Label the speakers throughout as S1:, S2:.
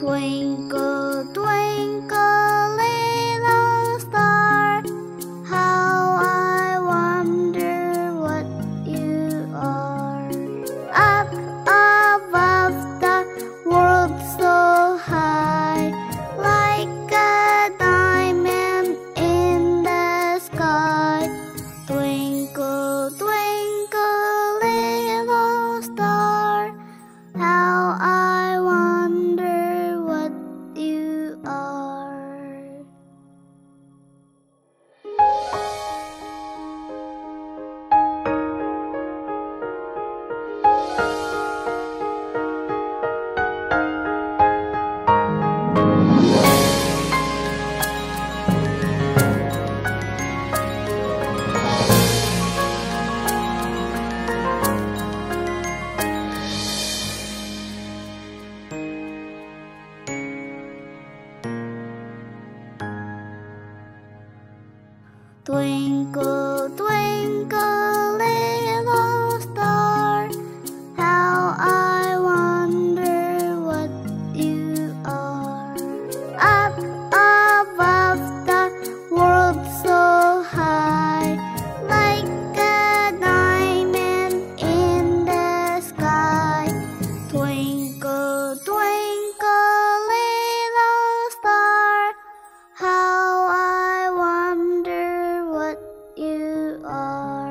S1: Twinkle, twinkle, little star, how I wonder what you are. Up above the world so high, like a diamond in the sky. Twinkle, twinkle, little star, how I wonder what you are. Twinkle, twinkle, little star, how I wonder what you are. Up above the world so high, like a diamond in the sky. Twinkle, twinkle, little star, how I wonder what you are.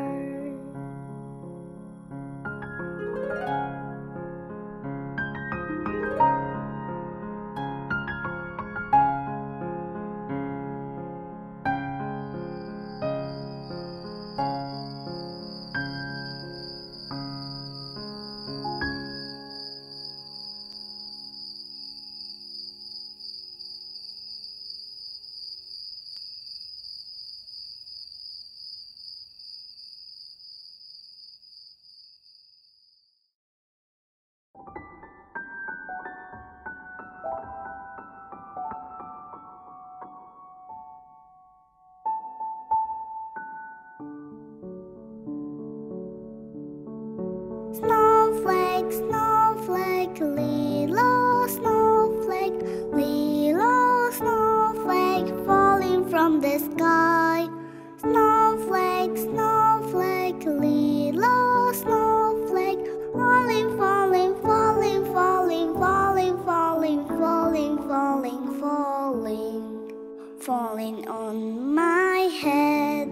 S1: Snowflake, snowflake, little snowflake, little snowflake, falling from the sky. Snowflake, snowflake, little snowflake, falling, falling, falling, falling, falling, falling, falling, falling, falling, falling on my head.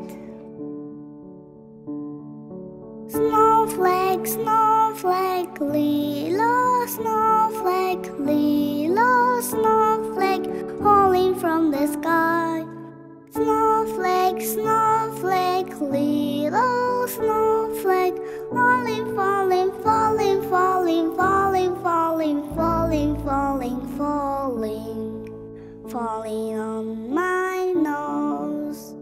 S1: Snowflake, snowflake, little snowflake, little snowflake, falling from the sky. Snowflake, snowflake, little snowflake, falling, falling, falling, falling, falling, falling, falling, falling, falling, falling on my nose.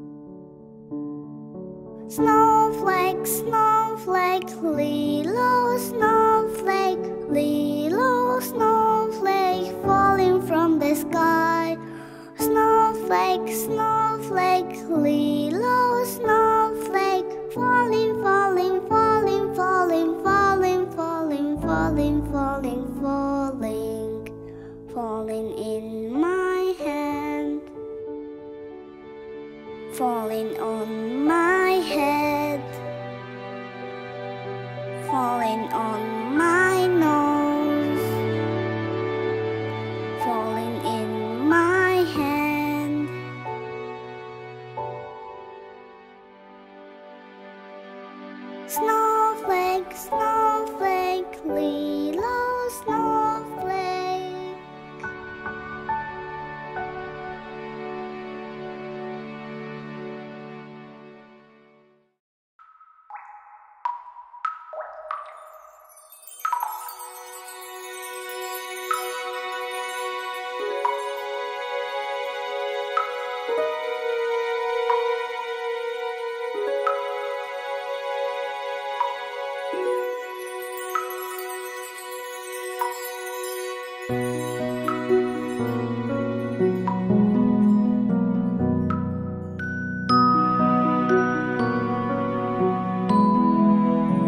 S1: Snowflake, snowflake, little snowflake, little snowflake, falling from the sky. Snowflake, snowflake, little snowflake, falling, falling, falling, falling, falling, falling, falling, falling, falling, falling in my hand, falling on my head, falling on my nose, falling in my hand. Snowflake, snowflake, little snowflake.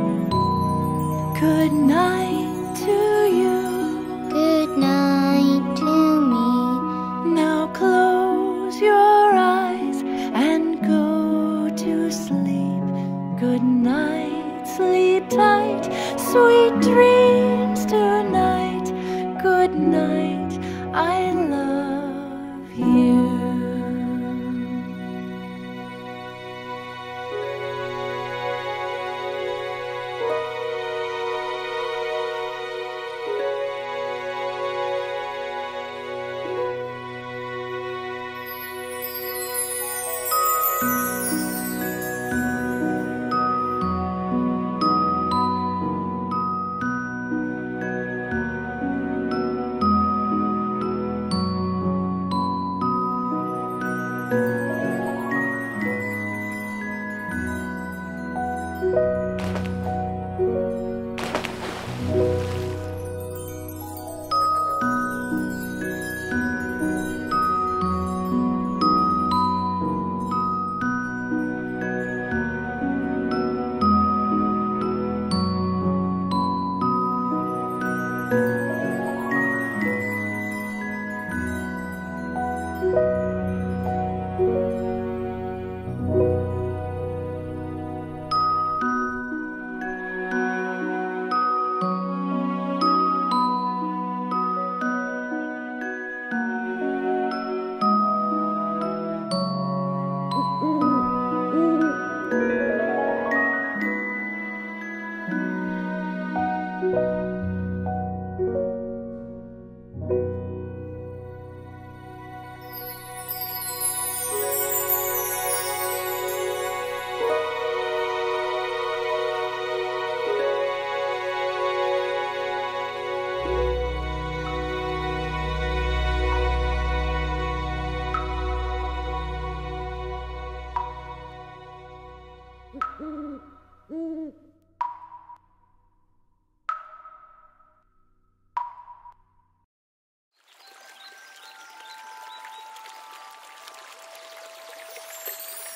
S2: Good night to you.
S1: Good night.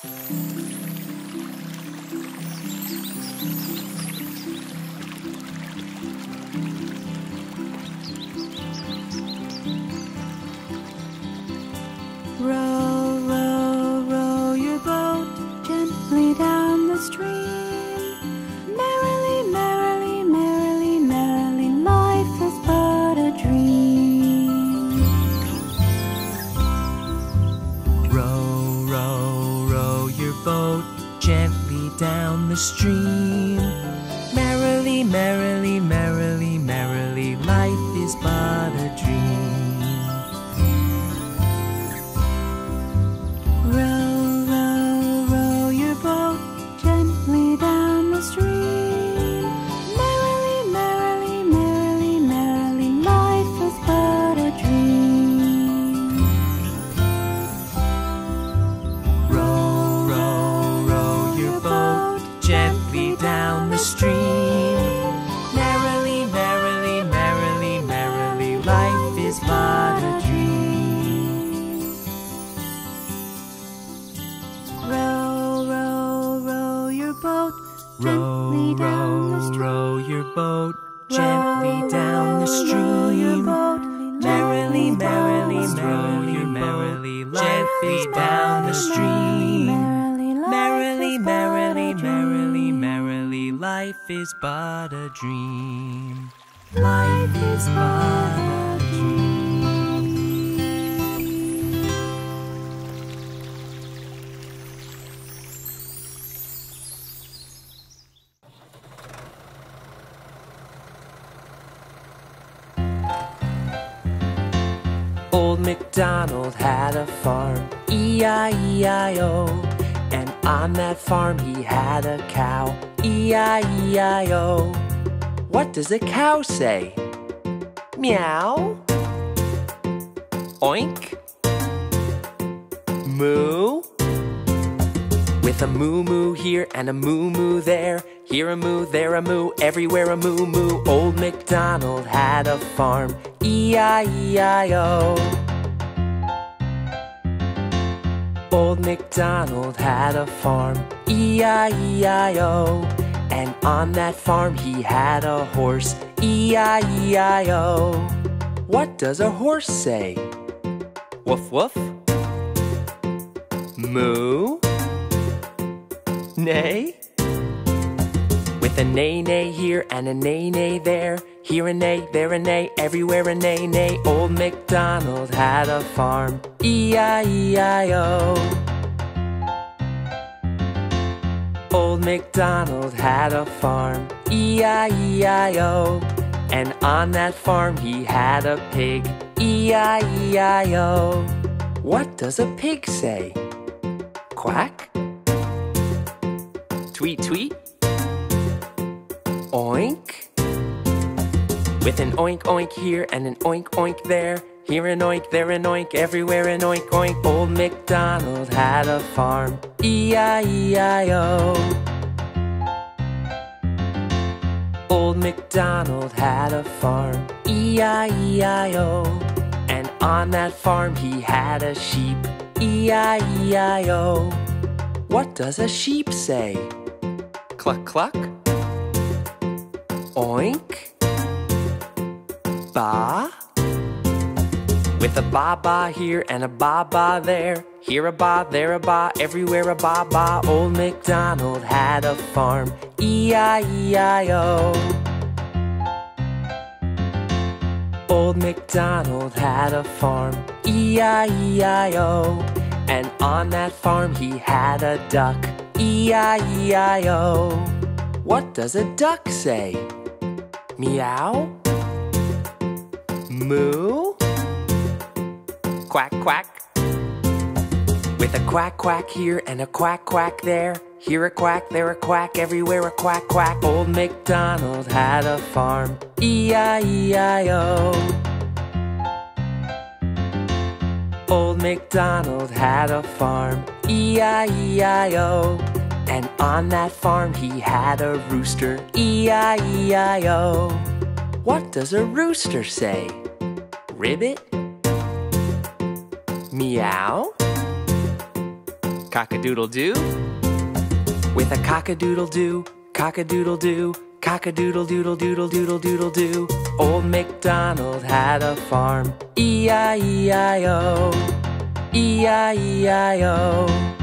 S2: Row, row, row your boat gently down the stream. Merrily, merrily, merrily, merrily, life is but a dream.
S3: Row, row, row your boat gently down the stream. Merrily, merrily, merrily, merrily, life is but a dream.
S2: Row, row, row your boat gently down the stream. Merrily, merrily, merrily, merrily, life is but a dream.
S3: Row, row, row your boat gently down the stream. Merrily, merrily, merrily, merrily, life is but a dream.
S2: Row, row, row your boat
S3: Row,
S2: gently down the
S3: row,
S2: stream.
S3: row your boat gently down the
S2: Row
S3: stream.
S2: your boat
S3: Merrily, merrily,
S2: gently
S3: merrily, gently down the stream. Merrily, merrily, merrily, merrily, life is but a dream. Life is but a dream. Old McDonald had a farm, E-I-E-I-O. And on that farm he had a cow, E-I-E-I-O. What does a cow say? Meow. Oink. Moo. With a moo-moo here and a moo-moo there, here a moo, there a moo, everywhere a moo-moo. Old MacDonald had a farm, E-I-E-I-O. Old MacDonald had a farm, E-I-E-I-O. And on that farm he had a horse, E-I-E-I-O. What does a horse say? Woof woof. Moo. Neigh. With a neigh-neigh here and a neigh-neigh there, here a neigh, there a neigh, everywhere a neigh-neigh. Old MacDonald had a farm, E-I-E-I-O. Old MacDonald had a farm, E-I-E-I-O. And on that farm he had a pig, E-I-E-I-O. What does a pig say? Quack? Tweet, tweet. Oink. With an oink, oink here and an oink, oink there, here an oink, there an oink, everywhere an oink, oink. Old MacDonald had a farm, E-I-E-I-O. Old MacDonald had a farm, E-I-E-I-O. And on that farm he had a sheep, E-I-E-I-O. What does a sheep say? Cluck, cluck. Oink. Ba. With a ba-ba here and a ba-ba there, here a ba, there a ba, everywhere a ba-ba. Old MacDonald had a farm, E-I-E-I-O. Old MacDonald had a farm, E-I-E-I-O. And on that farm he had a duck, E-I-E-I-O. What does a duck say? Meow? Moo? Quack, quack. With a quack, quack here and a quack, quack there, here a quack, there a quack, everywhere a quack, quack. Old MacDonald had a farm, E-I-E-I-O. Old MacDonald had a farm, E-I-E-I-O. And on that farm he had a rooster, E-I-E-I-O. What does a rooster say? Ribbit? Meow? Cock-a-doodle-doo. With a cock-a-doodle-doo, cock-a-doodle-doo, cock-a-doodle-doodle-doodle-doodle-doodle-doo. Old MacDonald had a farm. E-I-E-I-O, E-I-E-I-O.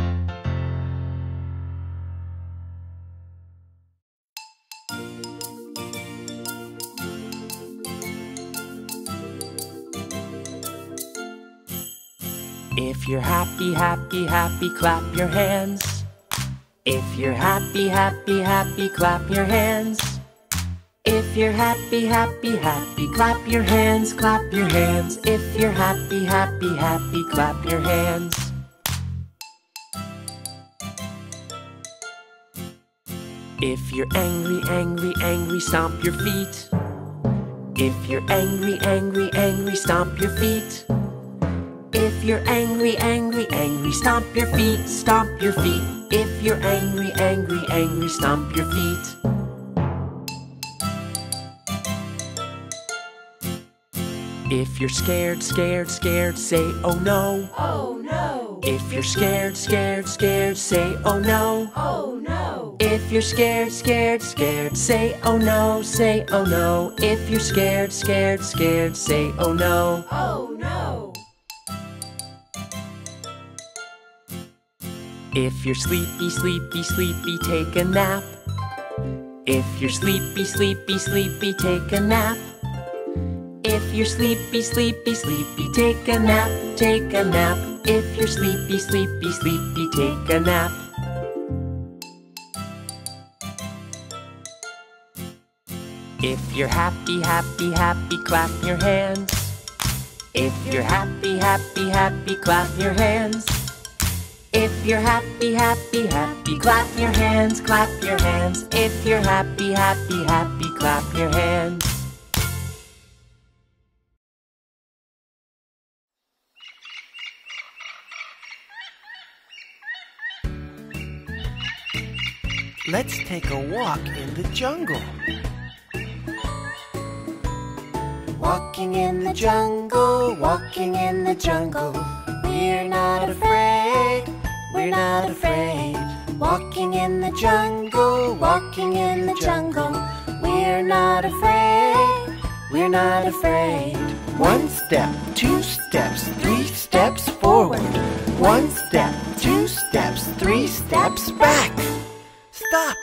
S3: If you're happy, happy, happy, clap your hands. If you're happy, happy, happy, clap your hands. If you're happy, happy, happy, clap your hands, clap your hands. If you're happy, happy, happy, clap your hands. If you're angry, angry, angry, stomp your feet. If you're angry, angry, angry, stomp your feet. If you're angry, angry, angry, stomp your feet, stomp your feet. If you're angry, angry, angry, stomp your feet. If you're scared, scared, scared, say oh no.
S2: Oh no.
S3: If you're scared, scared, scared, say oh no.
S2: Oh no.
S3: If you're scared, scared, scared, say oh no, say oh no. If you're scared, scared, scared, say oh no.
S2: Oh no.
S3: If you're sleepy, sleepy, sleepy, take a nap. If you're sleepy, sleepy, sleepy, take a nap. If you're sleepy, sleepy, sleepy, take a nap, take a nap. If you're sleepy, sleepy, sleepy, take a nap. If you're happy, happy, happy, clap your hands. If you're happy, happy, happy, clap your hands. If you're happy, happy, happy, clap your hands, clap your hands. If you're happy, happy, happy, clap your hands.
S4: Let's take a walk in the jungle. Walking in the jungle, walking in the jungle. We're not afraid, we're not afraid. Walking in the jungle, walking in the jungle. We're not afraid, we're not afraid. One step, two steps, three steps forward. One step, two steps, three steps back. Stop!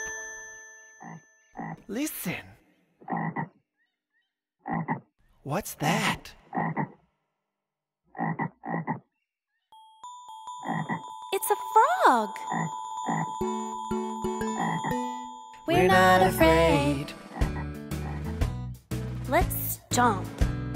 S4: Listen. What's that?
S2: It's a frog.
S4: We're not afraid.
S2: Let's jump.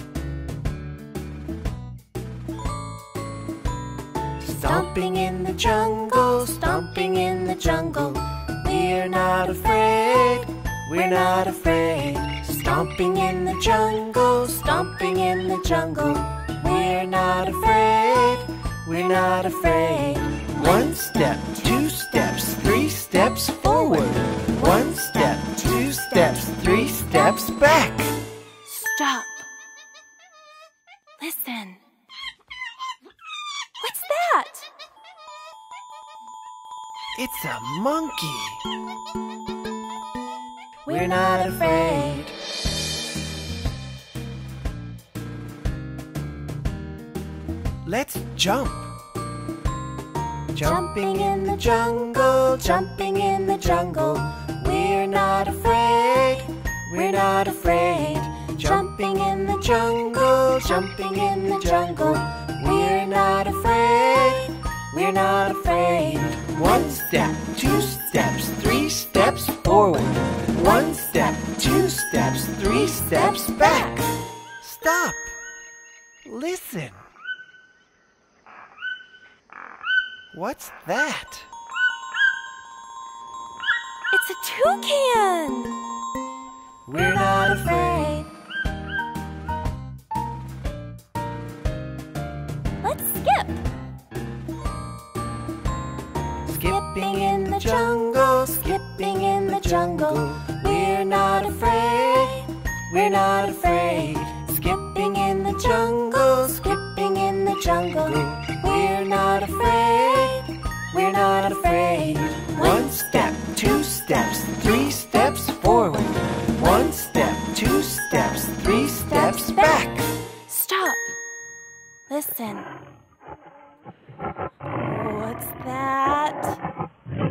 S4: Stomping in the jungle, stomping in the jungle. We're not afraid, we're not afraid. Stomping in the jungle, stomping in the jungle. We're not afraid, we're not afraid. One step, two steps, three steps forward. One step, two steps, three steps back.
S2: Stop. Listen. What's that?
S4: It's a monkey. We're not afraid. Let's jump. Jumping in the jungle, jumping in the jungle. We're not afraid, we're not afraid. Jumping in the jungle, jumping in the jungle. We're not afraid, we're not afraid. One step, two steps, three steps forward. One step, two steps, three steps back. Stop. Listen. What's that?
S2: It's a toucan.
S4: We're not afraid.
S2: Let's skip.
S4: Skipping in the jungle, skipping in the jungle. We're not afraid, we're not afraid. Skipping in the jungle, skipping in the jungle. We're not afraid, we're not
S2: listen. What's that?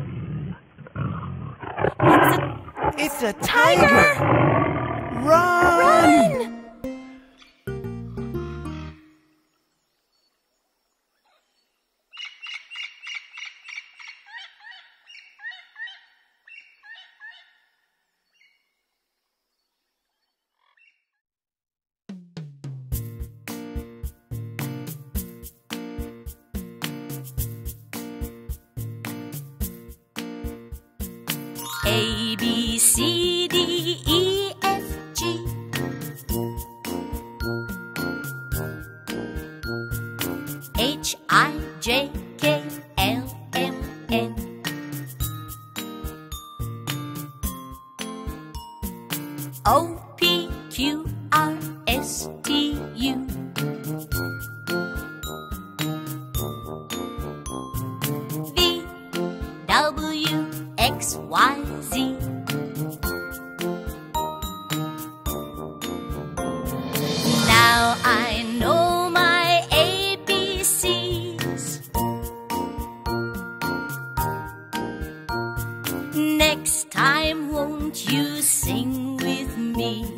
S4: It's a tiger! Run!
S2: Run!
S5: A, B, C, D, E, F, G. H, I, J, K, L, M, N. O, P, Q, R, S, T, U. V, W, X, Y, Z. Now I know my ABCs. Next time, won't you sing with me?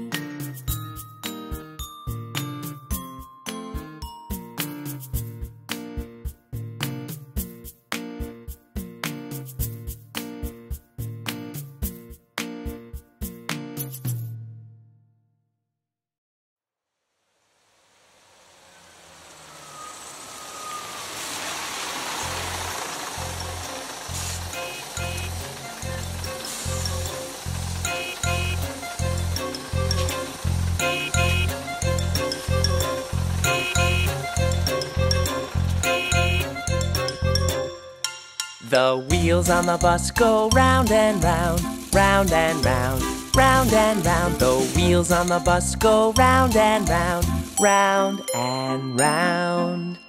S3: The wheels on the bus go round and round, round and round, round and round. The wheels on the bus go round and round, round and round.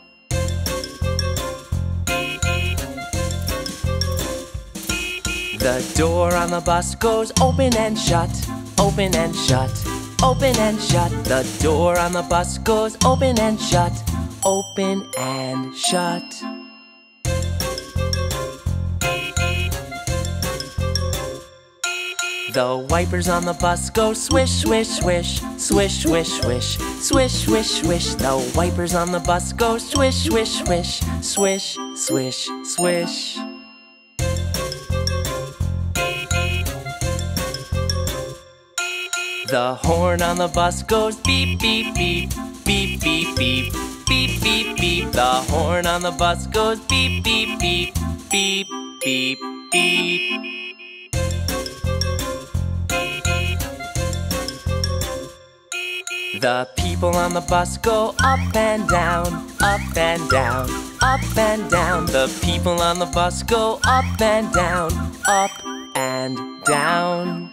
S3: The door on the bus goes open and shut, open and shut, open and shut. The door on the bus goes open and shut, open and shut. The wipers on the bus go swish, swish, swish, swish, swish, swish, swish, swish, swish. The wipers on the bus go swish, swish, swish, swish, swish, swish. The horn on the bus goes beep, beep, beep, beep, beep, beep, beep, beep, beep. The horn on the bus goes beep, beep, beep, beep, beep, beep. The people on the bus go up and down, up and down, up and down. The people on the bus go up and down, up and down.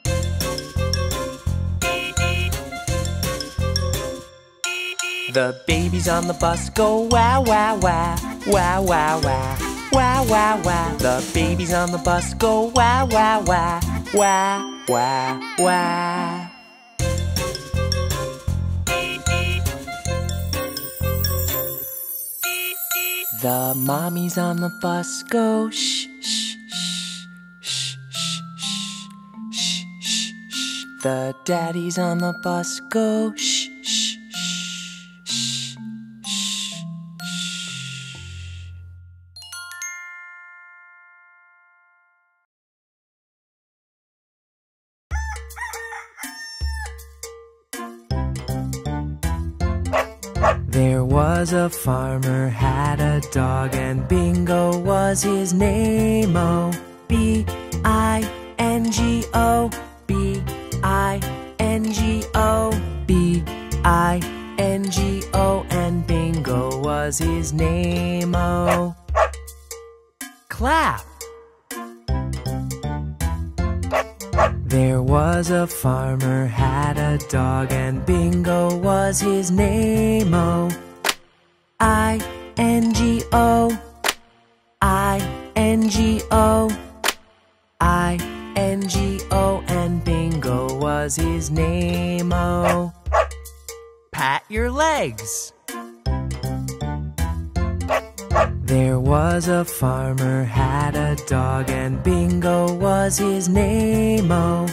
S3: The babies on the bus go wow, wow, wow, wow, wow, wow, wow, wow, wow. The babies on the bus go wow, wow, wow, wow, wow, wow. The mommies on the bus go shh, shh, shh, shh, shh, shh, shh, shh. The daddies on the bus go shh, shh, shh, shh, shh, shh. There was a farmer, had a dog, and Bingo was his name-o. B-I-N-G-O, B-I-N-G-O, B-I-N-G-O, and Bingo was his name-o. Clap! There was a farmer, had a dog, and Bingo was his name-o. I-N-G-O, I-N-G-O, I-N-G-O, and Bingo was his name-o. Pat your legs. There was a farmer, had a dog, and Bingo was his name-o.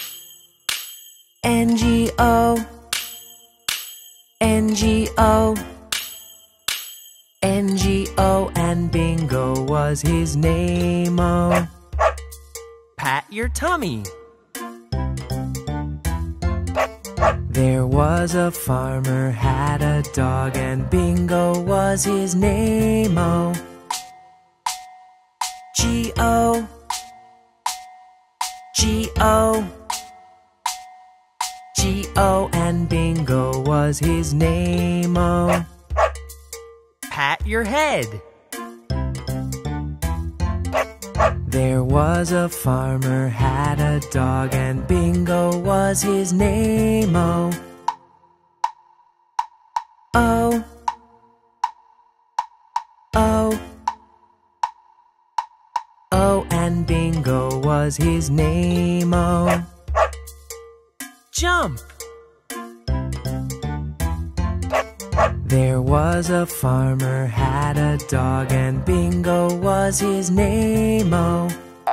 S3: N-G-O, N-G-O, N-G-O, and Bingo was his name-o. Pat your tummy. There was a farmer, had a dog, and Bingo was his name-o. G-O, G-O, G-O, and Bingo was his name-o. Pat your head. There was a farmer, had a dog, and Bingo was his name-o. O, O, O, and Bingo was his name-o. Jump! There was a farmer, had a dog, and Bingo was his name-o.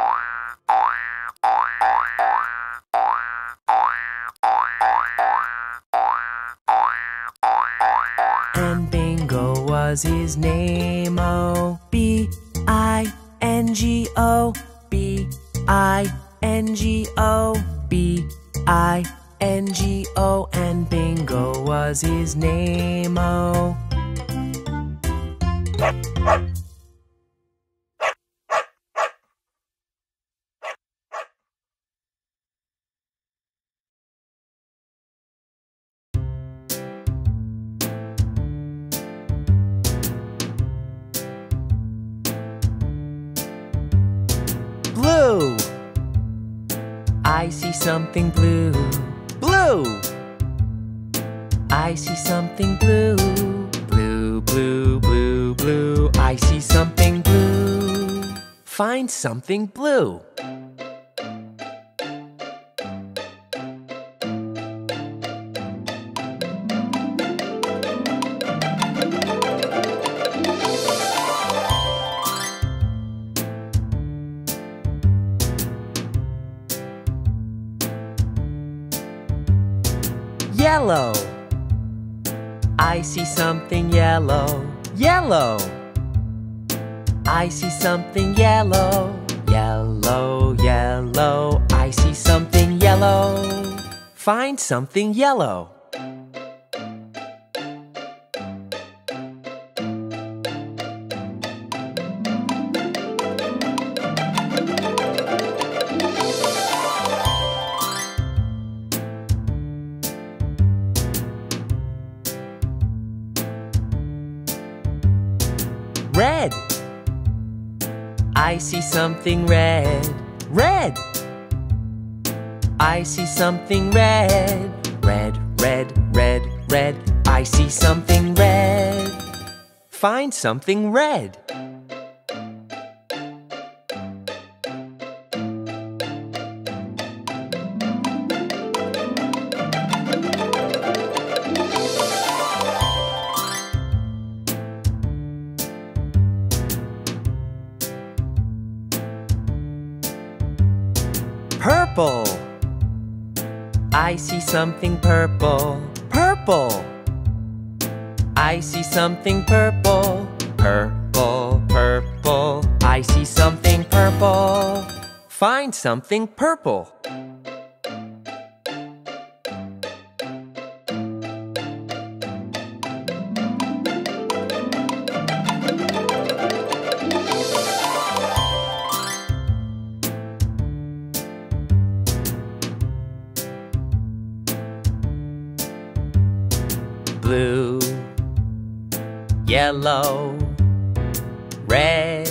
S3: And Bingo was his name-o. B-I-N-G-O, B-I-N-G-O, B-I-N-G-O, and Bingo was his name-o. Blue. I see something blue. Blue. I see something blue. Blue, blue, blue, blue. I see something blue. Find something blue. Yellow. I see something yellow. Yellow. I see something yellow. Yellow, yellow. I see something yellow. Find something yellow. Red. I see something red. Red. I see something red. Red, red, red, red. I see something red. Find something red. Purple. I see something purple. Purple. I see something purple. Purple, purple. I see something purple. Find something purple. Blue, yellow, red,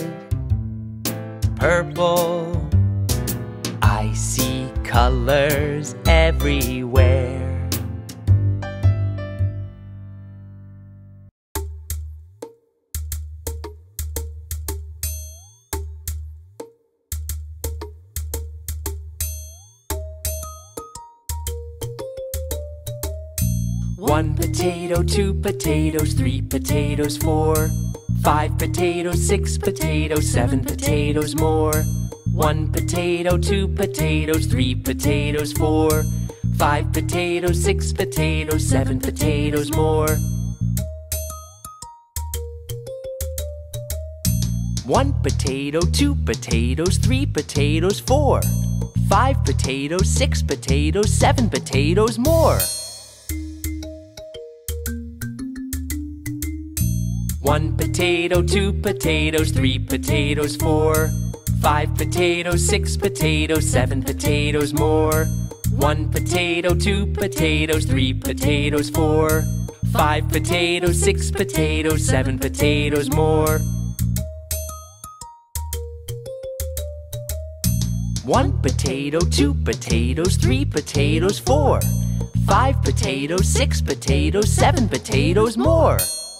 S3: purple. I see colors everywhere. 1 potato, 2 potatoes, 3 potatoes, 4, 5 potatoes, 6 potatoes, 7 potatoes more. 1 potato, 2 potatoes, 3 potatoes, 4, 5 potatoes, 6 potatoes, 7 potatoes more. 1 potato, 2 potatoes, 3 potatoes, 4, 5 potatoes, 6 potatoes, 7 potatoes more. 1 potato, 2 potatoes, 3 potatoes, 4, 5 potatoes, 6 potatoes, 7 potatoes more. 1 potato, 2 potatoes, 3 potatoes, 4, 5 potatoes, 6 potatoes, 7 potatoes more. 1 potato, 2 potatoes, 3 potatoes, 4, 5 potatoes, 6 potatoes, 7 potatoes more.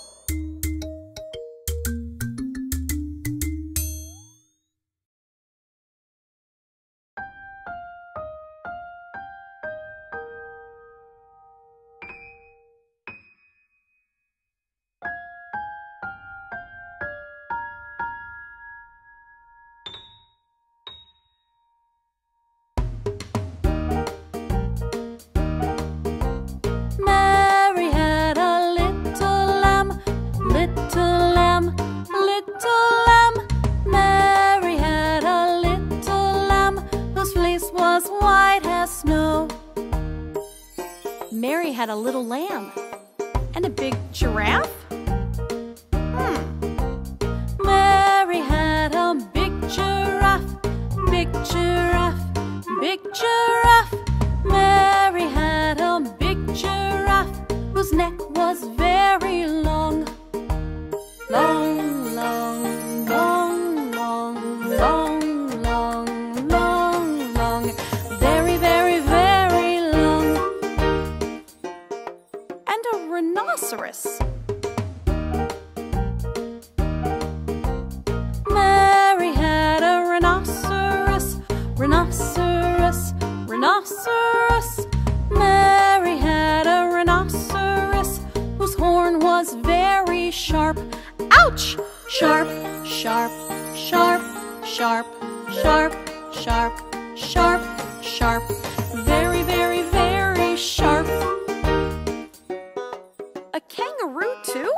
S2: Mary had a little lamb, little lamb, little lamb. Mary had a little lamb whose fleece was white as snow. Mary had a little lamb and a big giraffe. Mary had a big giraffe, big giraffe, big giraffe. Mary had a big giraffe whose neck was very long. Long, long, long, long, long, long, long, long. Very, very, very long. And a rhinoceros. Mary had a rhinoceros, rhinoceros, rhinoceros. Mary had a rhinoceros whose horn was very sharp. Ouch! Sharp, sharp, sharp, sharp, sharp, sharp, sharp, sharp. Very, very, very sharp. A kangaroo too?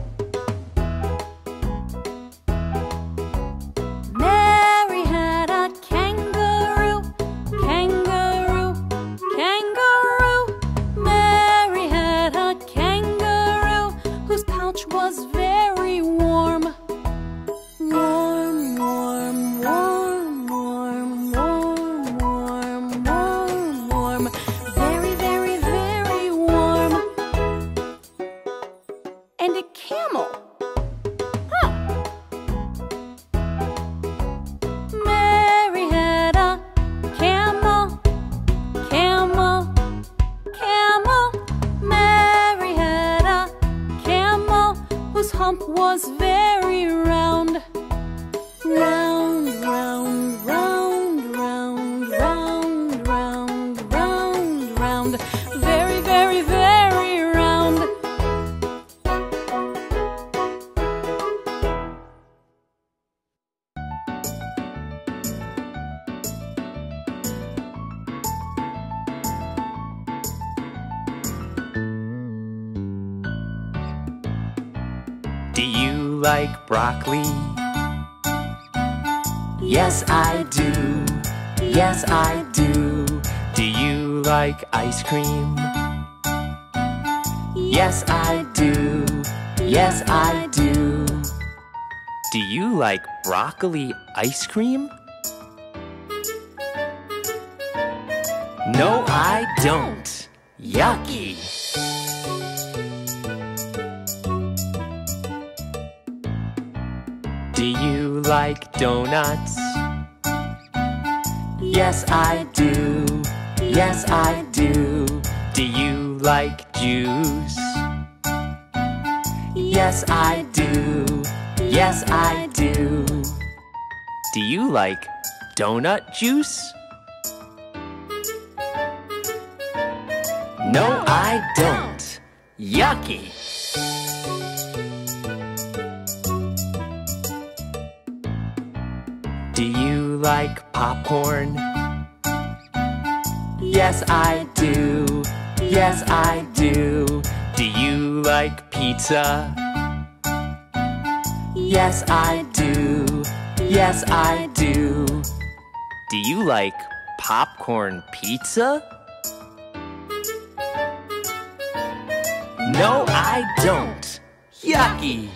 S2: Mary had a kangaroo, kangaroo, kangaroo. Mary had a kangaroo whose pouch was very warm. Warm, warm, warm, warm, warm, warm, warm, warm. Very, very, very warm. And a camel. Mary had a camel, camel, camel. Mary had a camel whose hump was very round. Round, round, round, round, round, round, round, round. Very, very, very round.
S3: Do you like broccoli? Yes, I do. Yes, I do. Do you like ice cream? Yes, I do. Yes, I do. Do you like broccoli ice cream? No, I don't. Yucky. Do you like donuts? Yes, I do. Yes, I do. Do you like juice? Yes, I do. Yes, I do. Do you like donut juice? No, I don't. Yucky! Do you like popcorn? Yes, I do. Yes, I do. Do you like pizza? Yes, I do. Yes, I do. Do you like popcorn pizza? No, I don't. Yucky!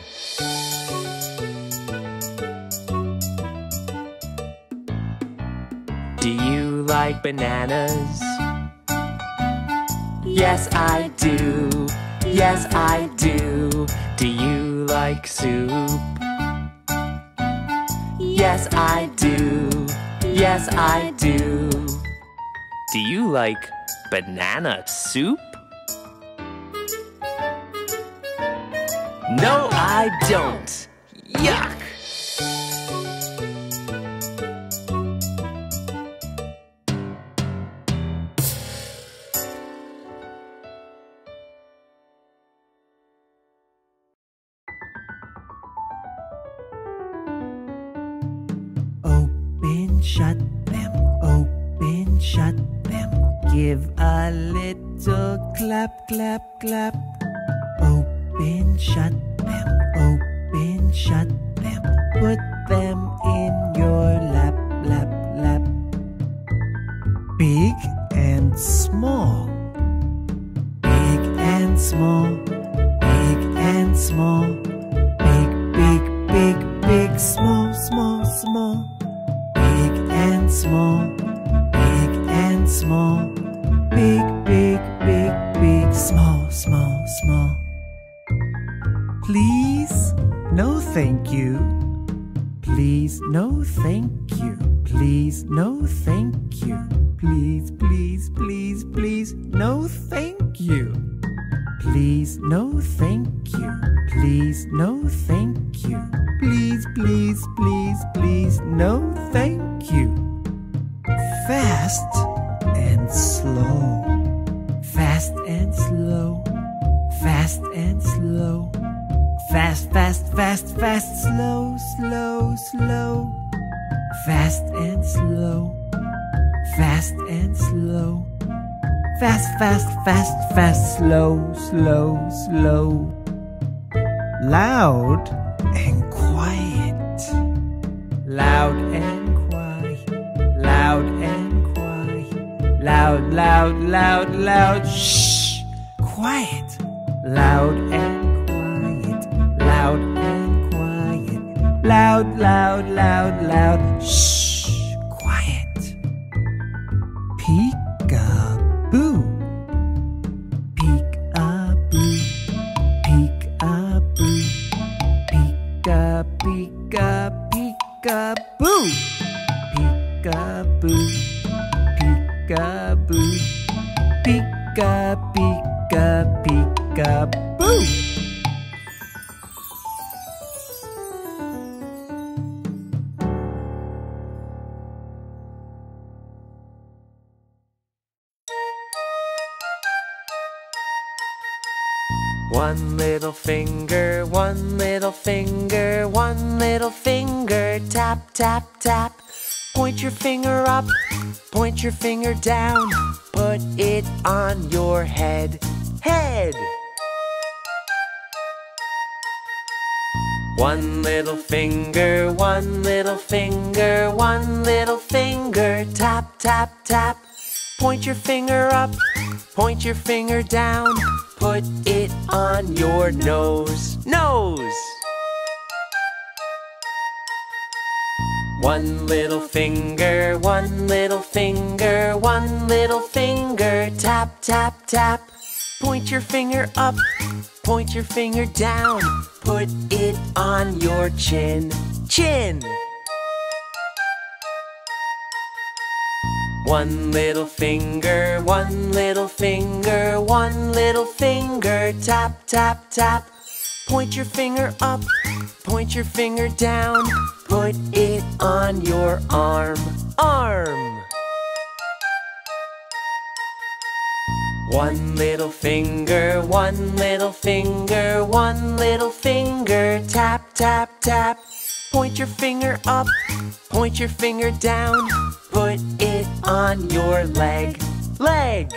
S3: Do you like bananas? Yes, I do. Yes, I do. Do you like soup? Yes, I do. Yes, I do. Do you like banana soup? No, I don't. Yuck!
S6: Open, shut them, open, shut them. Give a little clap, clap, clap. Open, shut them, open, shut them. Put them in your lap, lap, lap. Big and small, big and small, big and small. Big, big, big, big, small, small, small. Big and small, big and small. Big, big, big, big, small, small, small. Please, no thank you. Please, no thank you. Please, no thank you. Please, please, please, please, no thank you. Please, no thank you. Please, no thank you. Please, please, please, please, no thank you. Fast and slow. Fast and slow. Fast and slow. Fast, fast, fast, fast, slow, slow, slow. Fast and slow. Fast and slow. Fast, fast, fast, fast, slow, slow, slow. Loud and quiet. Loud and quiet. Loud and quiet. Loud, loud, loud, loud. Shh. Quiet. Loud and quiet. Loud and quiet. Loud, loud, loud, loud. Shh. Quiet. Peek-a-boo. Peek-a-boo. Peek-a-boo. Peek-a, peek-a, peek-a-boo. Peek-a-boo. Peek-a-boo. Peek-a, peek-a, peek-a-boo.
S3: One little finger, one little finger, one little finger, tap, tap, tap. Point your finger up, point your finger down, put it on your head, head. One little finger, one little finger, one little finger, tap, tap, tap. Point your finger up, point your finger down, put it on your nose, nose. One little finger, one little finger, one little finger, tap, tap, tap. Point your finger up, point your finger down, put it on your chin, chin. One little finger, one little finger, one little finger, tap, tap, tap. Point your finger up, point your finger down, put it on your arm, arm. One little finger, one little finger, one little finger, tap, tap, tap. Point your finger up, point your finger down, put it on your leg, leg.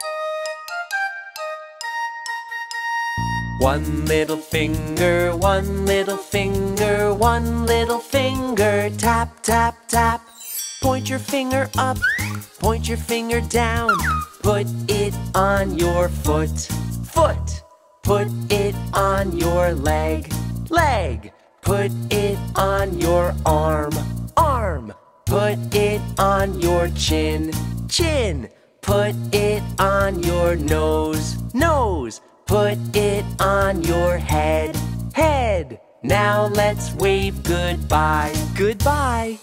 S3: One little finger, one little finger, one little finger, tap, tap, tap. Point your finger up, point your finger down, put it on your foot, foot. Put it on your leg, leg. Put it on your arm, arm. Put it on your chin, chin. Put it on your nose, nose. Put it on your head, head. Now let's wave goodbye, goodbye.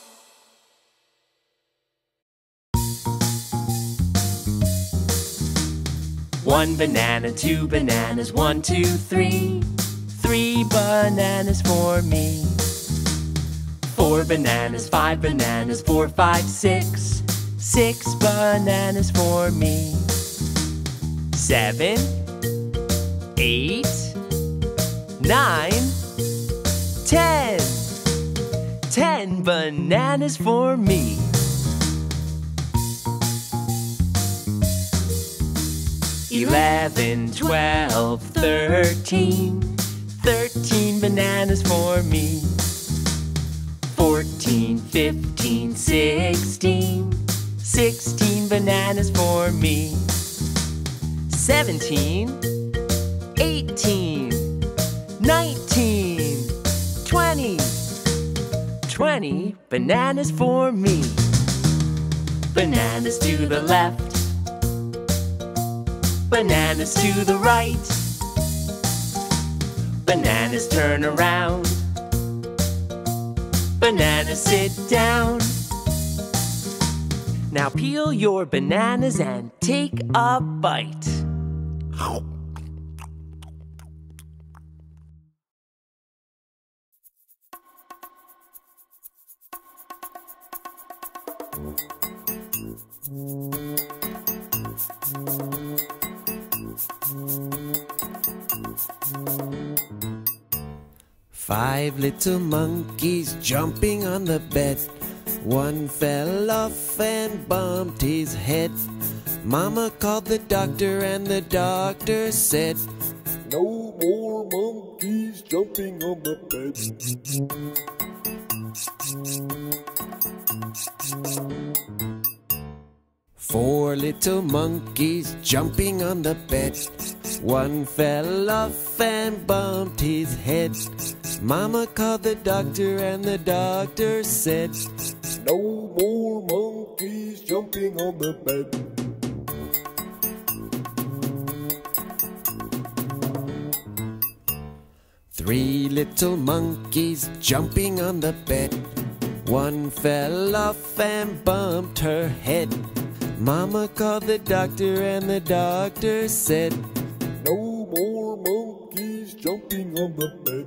S3: One banana, two bananas, 1, 2, 3. 3 bananas for me. 4 bananas, 5 bananas, 4, 5, 6. 6 bananas for me. 7, 8, 9, 10. 10 bananas for me. 11, 12, 13. 13 bananas for me. 14, 15, 16. 16 bananas for me. 17, 18, 19, 20. 20 bananas for me. Bananas to the left, bananas to the right. Bananas turn around, bananas sit down. Now peel your bananas and take a bite.
S6: Five little monkeys jumping on the bed. One fell off and bumped his head. Mama called the doctor and the doctor said, "No more monkeys jumping on the bed." 4 little monkeys jumping on the bed. One fell off and bumped his head. Mama called the doctor and the doctor said, "No more monkeys jumping on the bed." 3 little monkeys jumping on the bed. One fell off and bumped her head. Mama called the doctor and the doctor said, "No more monkeys jumping on the bed."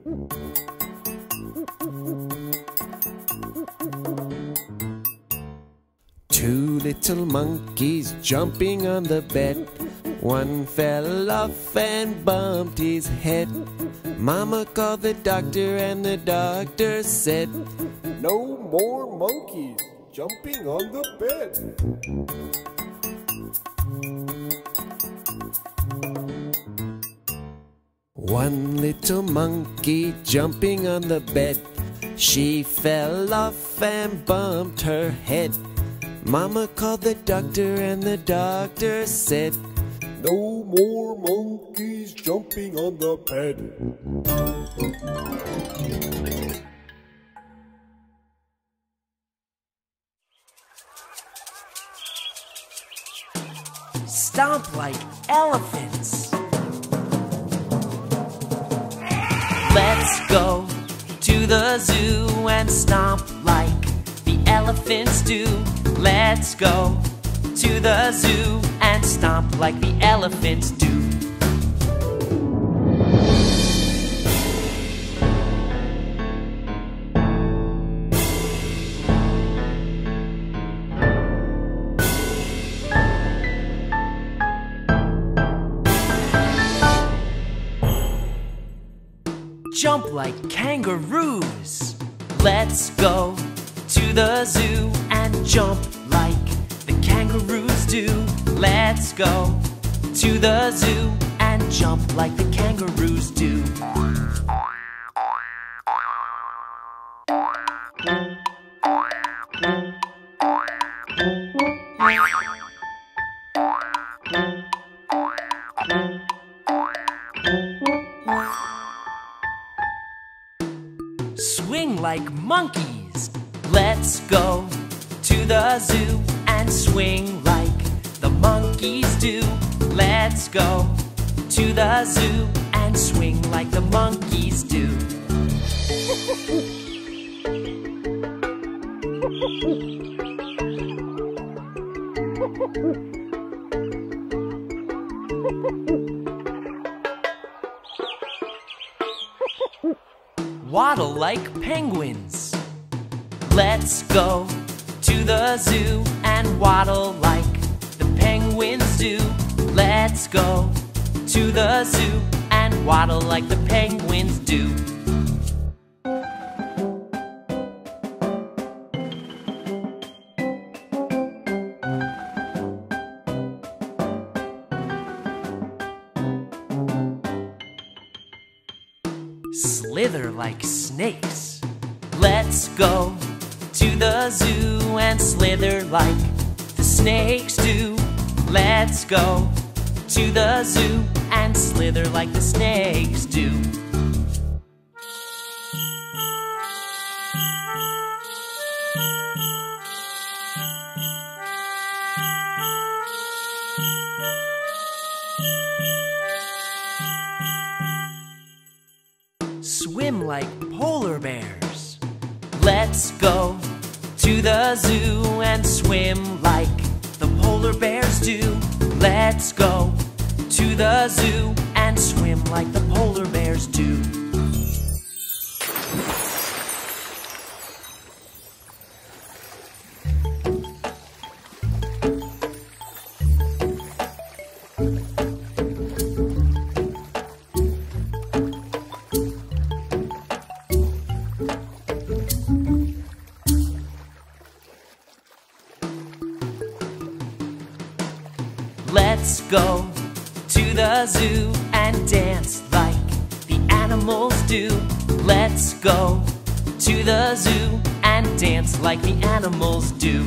S6: 2 little monkeys jumping on the bed. One fell off and bumped his head. Mama called the doctor and the doctor said, "No more monkeys jumping on the bed." 1 little monkey jumping on the bed. She fell off and bumped her head. Mama called the doctor and the doctor said, "No more monkeys jumping on the bed."
S3: Stomp like elephants. Let's go to the zoo and stomp like the elephants do. Let's go to the zoo and stomp like the elephants do. jump like kangaroos. Let's go to the zoo and jump like the kangaroos do. Let's go to the zoo and jump like the kangaroos do. Swing like monkeys. Let's go to the zoo and swing like the monkeys do. Let's go to the zoo and swing like the monkeys do. Waddle like penguins. Let's go to the zoo and waddle like the penguins do. Let's go to the zoo and waddle like the penguins do. Slither like snakes. Let's go to the zoo and slither like the snakes do. Let's go to the zoo and slither like the snakes do. Swim like polar bears. Let's go to the zoo and swim like the polar bears do. Let's go to the zoo and swim like the polar bears do. Let's go to the zoo and dance like the animals do. Let's go to the zoo and dance like the animals do.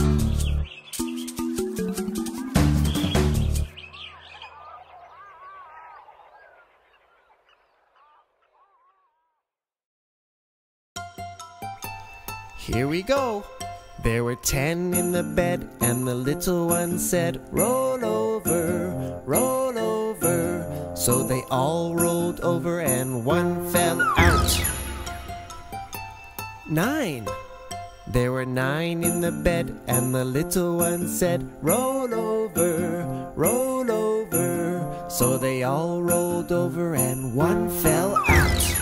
S6: Here we go. There were 10 in the bed, and the little one said, roll over, roll over. So they all rolled over and one fell out. 9. There were 9 in the bed, and the little one said, roll over, roll over. So they all rolled over and one fell out.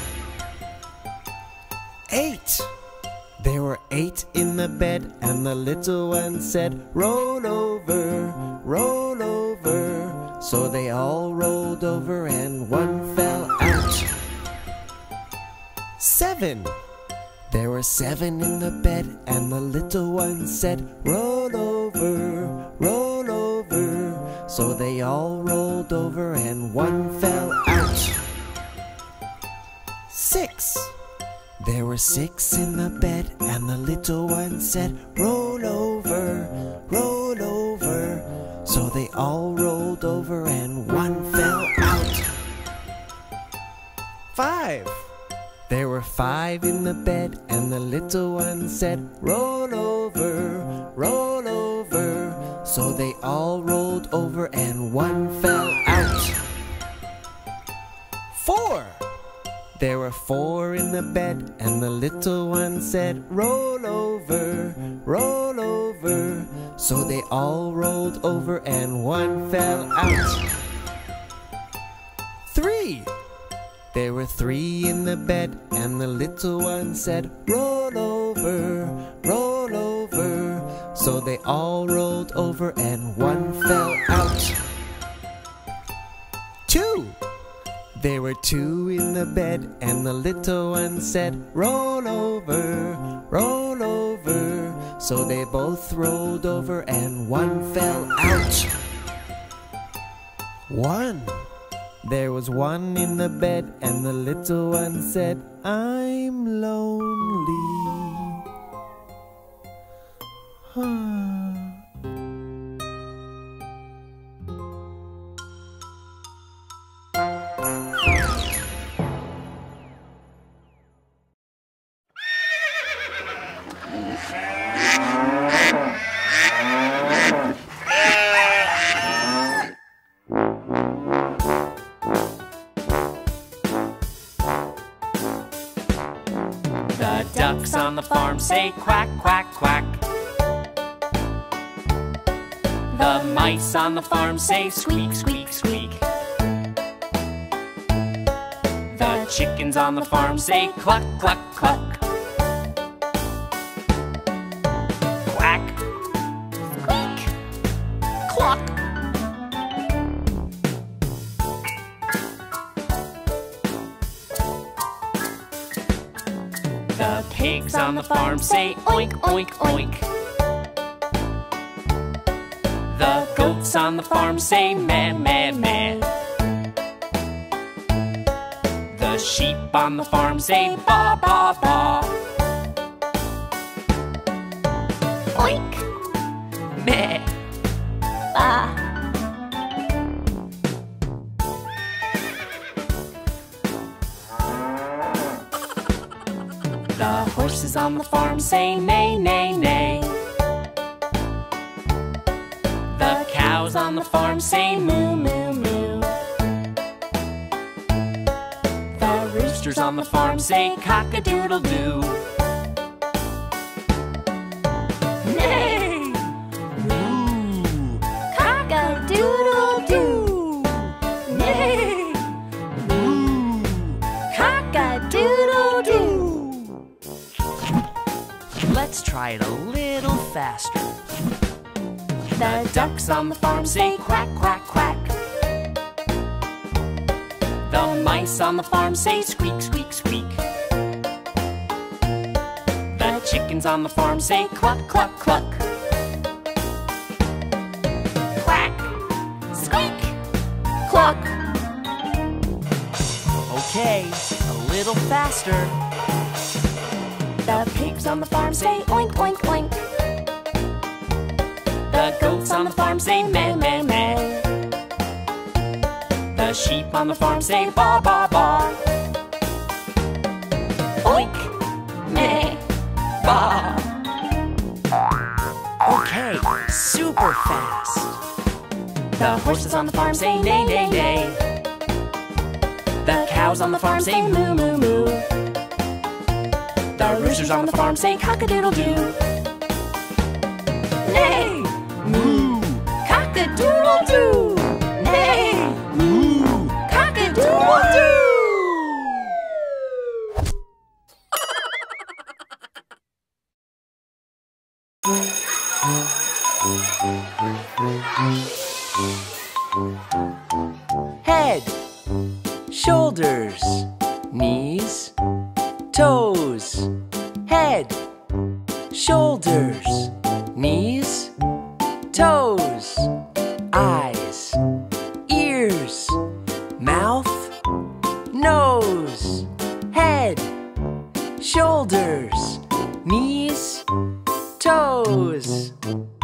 S6: 8. There were 8 in the bed, and the little one said, roll over, roll over. So they all rolled over and one fell out. 7. There were 7 in the bed, and the little one said, roll over, roll over. So they all rolled over and one fell out. 6. There were 6 in the bed, and the little one said, roll over, roll over. So they all rolled over and one fell out. 5. There were 5 in the bed, and the little one said, roll over, roll over. So they all rolled over and one fell out. 4. There were 4 in the bed, and the little one said, roll over, roll over. So they all rolled over and one fell out. 3. There were 3 in the bed, and the little one said, roll over, roll over. So they all rolled over and one fell out. 2. There were two in the bed, and the little one said, roll over, roll over. So they both rolled over, and one fell out. One. There was one in the bed, and the little one said, I'm lonely.
S3: The ducks on the farm say quack, quack, quack. The mice on the farm say squeak, squeak, squeak. The chickens on the farm say cluck, cluck, cluck. Quack, squeak, cluck. The pigs on the farm say oink, oink, oink. The goats on the farm say meh, meh, meh. The sheep on the farm say ba, ba, ba. Oink, meh, ba. The horses on the farm say neigh, neigh, neigh. The cows on the farm say moo, moo, moo. The roosters on the farm say cock-a-doodle-doo. Neigh! Moo!
S5: Cock-a-doodle-doo.
S3: Neigh! Moo!
S5: Cock-a-doodle-doo.
S3: Let's try it a little faster. The ducks on the farm say quack, quack, quack. The mice on the farm say squeak, squeak, squeak. The chickens on the farm say cluck, cluck, cluck. Quack, squeak, cluck. Okay, a little faster. The pigs on the farm say oink, oink, oink. The goats on the farm say meh, meh, meh. The sheep on the farm say ba, ba, ba. Oink, meh, ba. Okay, super fast. The horses on the farm say neigh, neigh, neigh. The cows on the farm say moo, moo, moo. The roosters on the farm say cock-a-doodle-doo. Neigh! Moo! Cock-a-doodle-doo! Neigh! Moo! Cock-a-doodle-doo! Head, shoulders, knees, toes. Head, shoulders, knees, toes. Eyes, ears, mouth, nose. Head, shoulders, knees, toes.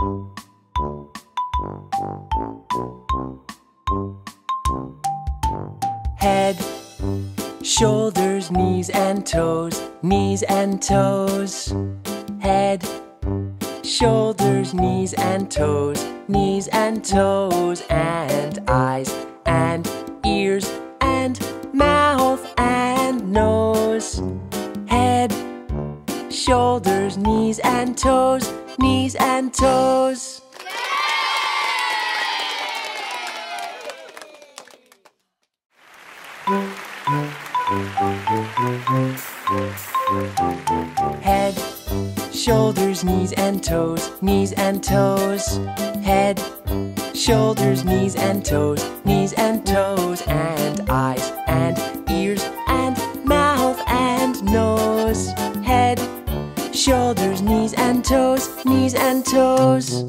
S3: Head, shoulders, knees and toes, knees and toes. Head, shoulders, knees and toes, knees and toes. And eyes and ears and mouth and nose. Head, shoulders, knees and toes, knees and toes. Head, shoulders, knees and toes, knees and toes. Head, shoulders, knees and toes, knees and toes. And eyes and ears and mouth and nose, head, shoulders, knees and toes, knees and toes.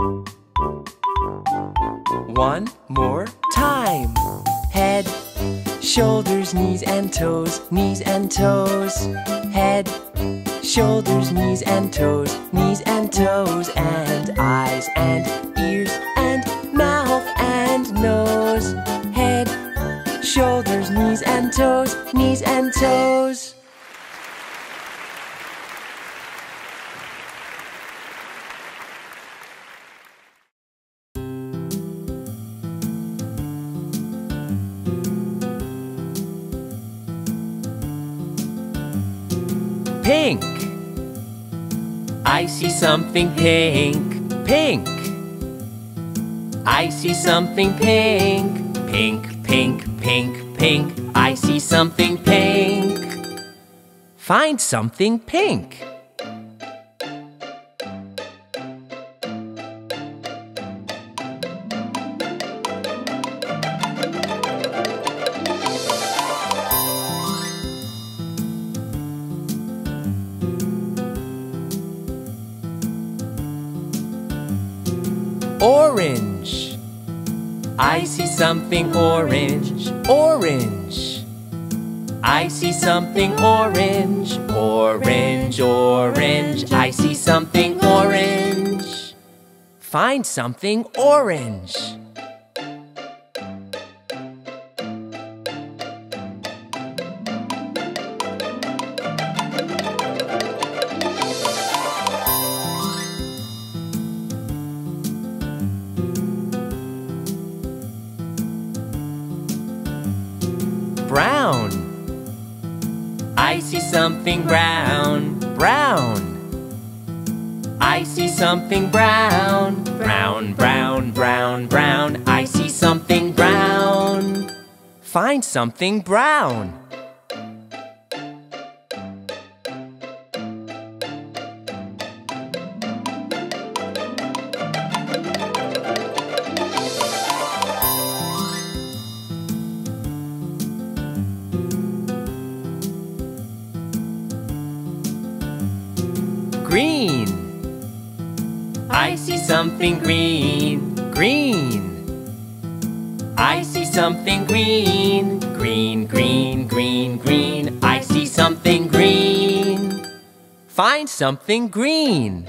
S3: One more time. Head, shoulders, knees and toes, knees and toes. Head, shoulders, knees and toes, knees and toes. And eyes and ears and mouth and nose, head, shoulders, knees and toes, knees and toes. Pink. I see something pink, pink. I see something pink, pink, pink, pink, pink. I see something pink. Find something pink. Orange. I see something orange, orange. I see something orange, orange, orange. I see something orange. Find something orange. Brown. I see something brown, brown. I see something brown, brown, brown, brown, brown. I see something brown. Find something brown. Green. I see something green, green. I see something green, green, green, green, green. I see something green. Find something green.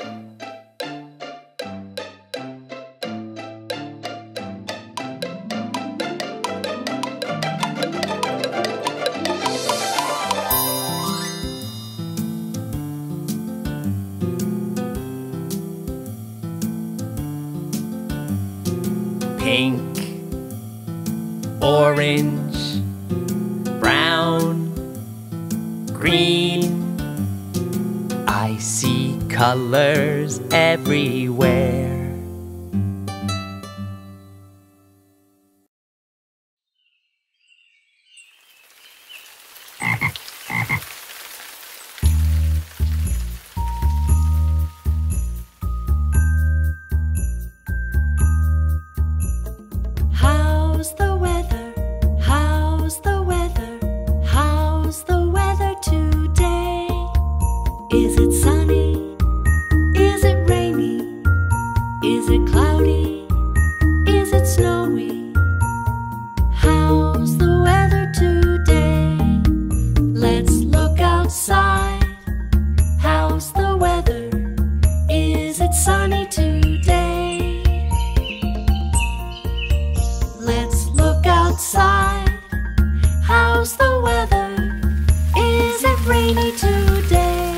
S3: Pink, orange, brown, green. I see colors everywhere.
S2: How's the weather? How's the weather? How's the weather today? Is it sunny? Is it rainy? Is it cloudy? Is it snowy? How's the weather today? Let's look outside. How's the weather? Is it sunny today? Let's look outside. How's the weather? Is it rainy today?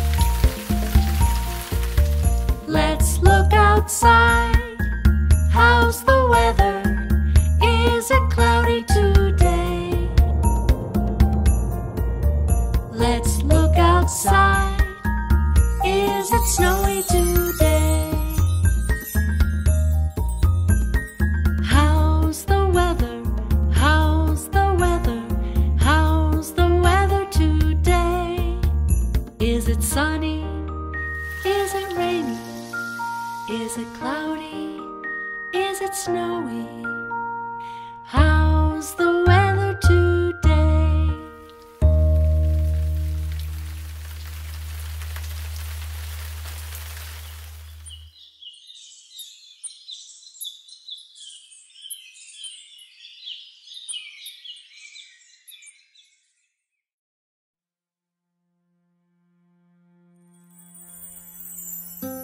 S2: Let's look outside. How's the weather? Is it cloudy today? Let's look outside. Is it snowy today? How's the weather? How's the weather? How's the weather today? Is it sunny? Is it rainy? Is it cloudy? Is it snowy? How's the weather today?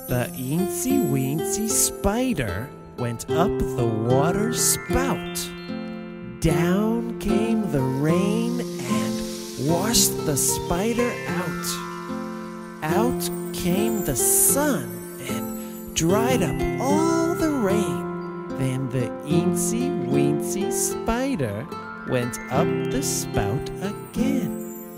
S6: The eensy weensy spider went up the water spout. Down came the rain and washed the spider out. Out came the sun and dried up all the rain. Then the eensy weensy spider went up the spout again.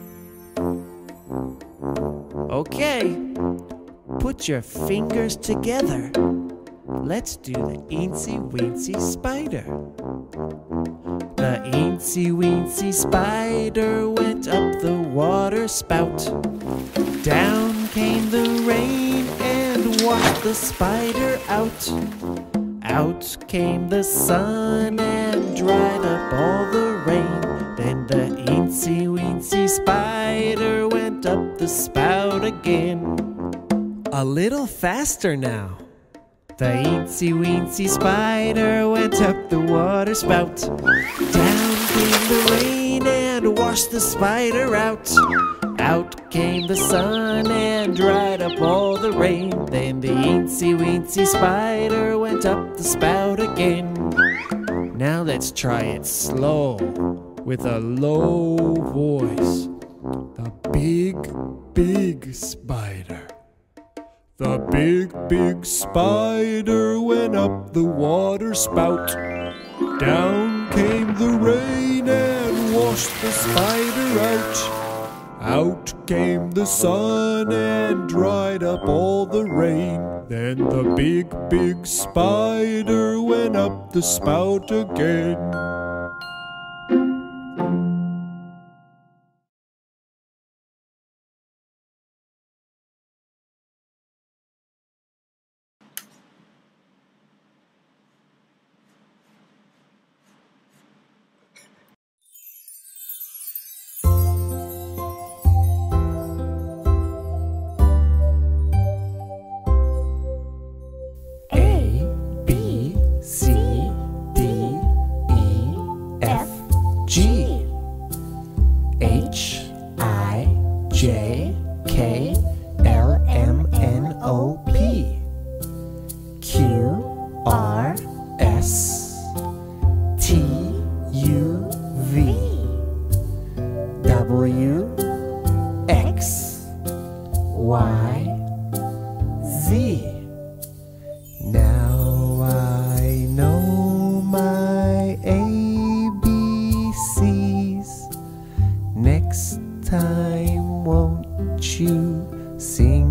S6: Okay, put your fingers together. Let's do the eensy weensy spider. The eensy weensy spider went up the water spout. Down came the rain and washed the spider out. Out came the sun and dried up all the rain. Then the eensy weensy spider went up the spout again. A little faster now. The eensy weensy spider went up the water spout. Down came the rain and washed the spider out. Out came the sun and dried up all the rain. Then the eensy weensy spider went up the spout again. Now let's try it slow, with a low voice. The big, big spider. The big, big spider went up the water spout. Down came the rain and washed the spider out. Out came the sun and dried up all the rain. Then the big, big spider went up the spout again. Now I know my ABCs. Next time won't you sing